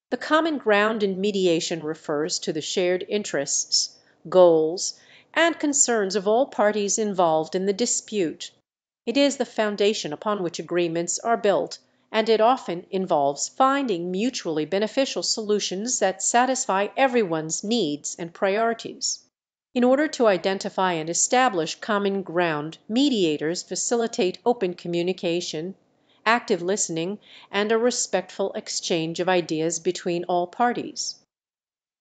The common ground in mediation refers to the shared interests, goals, and concerns of all parties involved in the dispute. It is the foundation upon which agreements are built, and it often involves finding mutually beneficial solutions that satisfy everyone's needs and priorities. In order to identify and establish common ground, mediators facilitate open communication, active listening, and a respectful exchange of ideas between all parties.